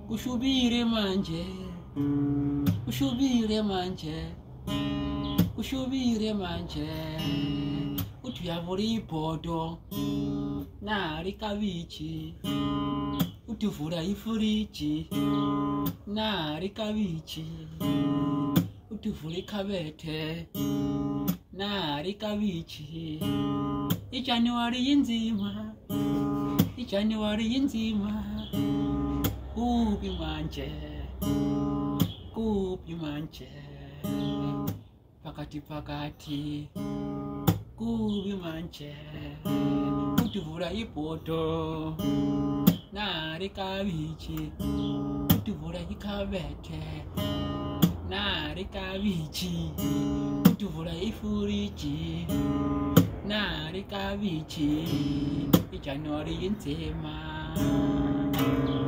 kushubire manje, kushubire manje, kushubire manje. Utuyavula ipoto nali kabichi, utuvula ifuriji nali kabichi, utuvula ikabete nali kabichi. Ijanuari inzima, Ijanuari inzima. Kubi manje, kubi manje, pakati pakati. Kubi manje, utuvula ipoto nali kabichi, utuvula ikabete nali kabichi, utuvula ifuriji nali kabichi. Ijanuari inzima.